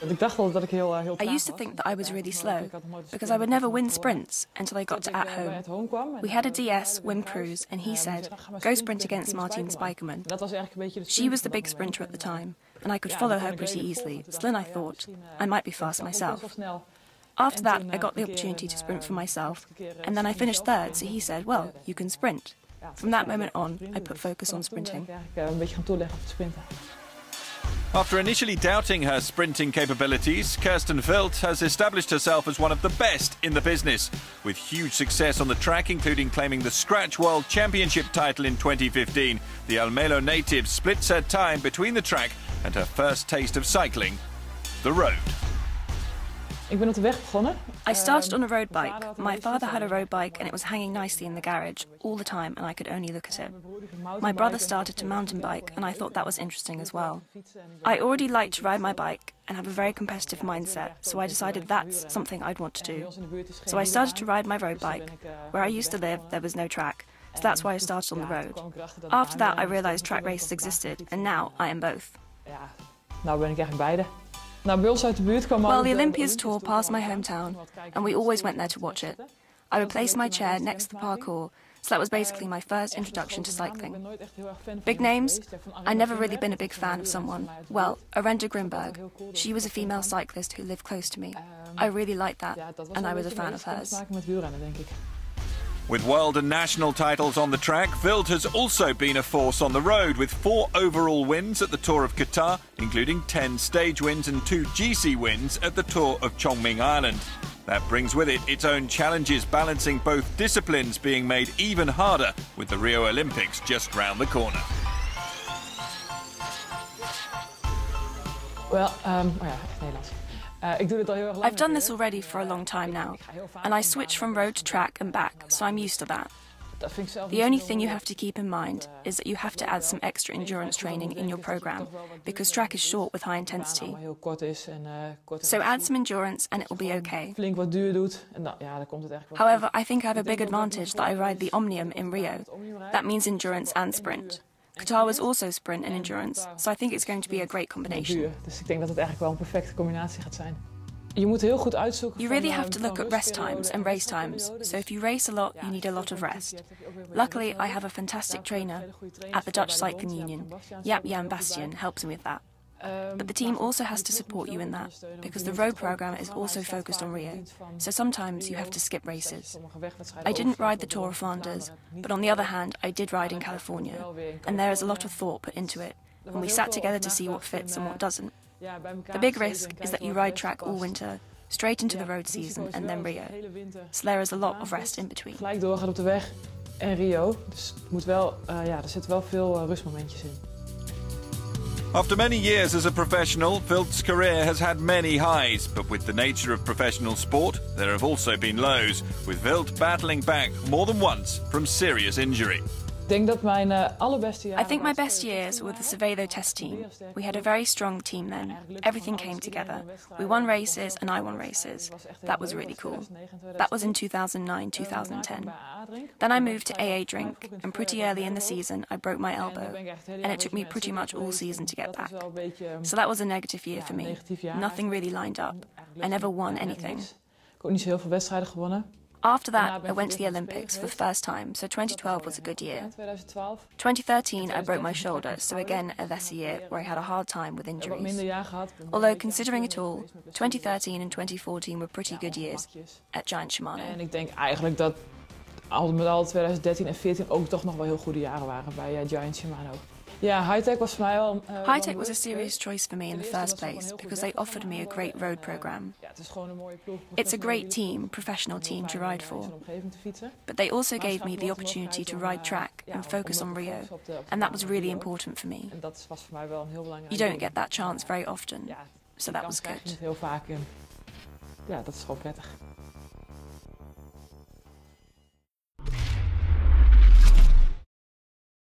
I used to think that I was really slow, because I would never win sprints until I got to At Home. We had a DS, Wim Cruz, and he said, go sprint against Martine Spijkerman. She was the big sprinter at the time, and I could follow her pretty easily, so then I thought, I might be fast myself. After that, I got the opportunity to sprint for myself, and then I finished third, so he said, well, you can sprint. From that moment on, I put focus on sprinting. After initially doubting her sprinting capabilities, Kirsten Wild has established herself as one of the best in the business, with huge success on the track, including claiming the Scratch World Championship title in 2015. The Almelo native splits her time between the track and her first taste of cycling, the road. I started on a road bike. My father had a road bike and it was hanging nicely in the garage all the time and I could only look at it. My brother started to mountain bike and I thought that was interesting as well. I already liked to ride my bike and have a very competitive mindset, so I decided that's something I'd want to do. So I started to ride my road bike. Where I used to live, there was no track, so that's why I started on the road. After that, I realised track races existed, and now I am both. Well, the Olympias Tour passed my hometown, and we always went there to watch it. I replaced my chair next to the parkour, so that was basically my first introduction to cycling. Big names? I've never really been a big fan of someone. Well, Arenda Grimberg. She was a female cyclist who lived close to me. I really liked that, and I was a fan of hers. With world and national titles on the track, Wild has also been a force on the road, with 4 overall wins at the Tour of Qatar, including 10 stage wins and 2 GC wins at the Tour of Chongming Island. That brings with it its own challenges, balancing both disciplines being made even harder with the Rio Olympics just round the corner. I've done this already for a long time now, and I switched from road to track and back, so I'm used to that. The only thing you have to keep in mind is that you have to add some extra endurance training in your program, because track is short with high intensity. So add some endurance and it will be okay. However, I think I have a big advantage that I ride the Omnium in Rio. That means endurance and sprint. Qatar was also sprint and endurance, so I think it's going to be a great combination. You really have to look at rest times and race times, so if you race a lot, you need a lot of rest. Luckily, I have a fantastic trainer at the Dutch Cycling Union. Jaap Jan Bastian helps me with that. But the team also has to support you in that, because the road program is also focused on Rio, so sometimes you have to skip races. I didn't ride the Tour of Flanders, but on the other hand, I did ride in California, and there is a lot of thought put into it, and we sat together to see what fits and what doesn't. The big risk is that you ride track all winter, straight into the road season, and then Rio, so there is a lot of rest in between. After many years as a professional, Wild's career has had many highs, but with the nature of professional sport, there have also been lows, with Wild battling back more than once from serious injury. I think my best years were the Cervelo test team. We had a very strong team then. Everything came together. We won races and I won races. That was really cool. That was in 2009-2010. Then I moved to AA Drink, and pretty early in the season I broke my elbow, and it took me pretty much all season to get back. So that was a negative year for me. Nothing really lined up. I never won anything. After that, I went to the Olympics for the first time, so 2012 was a good year. 2013, I broke my shoulder, so again a lesser year where I had a hard time with injuries. Although, considering it all, 2013 and 2014 were pretty good years at Giant Shimano. En ik denk eigenlijk dat al met al 2013 en 2014 ook toch nog wel heel goede jaren waren bij Giant Shimano. Yeah, Hitech was voor mij wel... Hitech was a serious choice for me in the first place because they offered me a great road program. It's a great team, professional team to ride for. But they also gave me the opportunity to ride track and focus on Rio, and that was really important for me. You don't get that chance very often, so that was good. Ja, dat is gewoon prettig.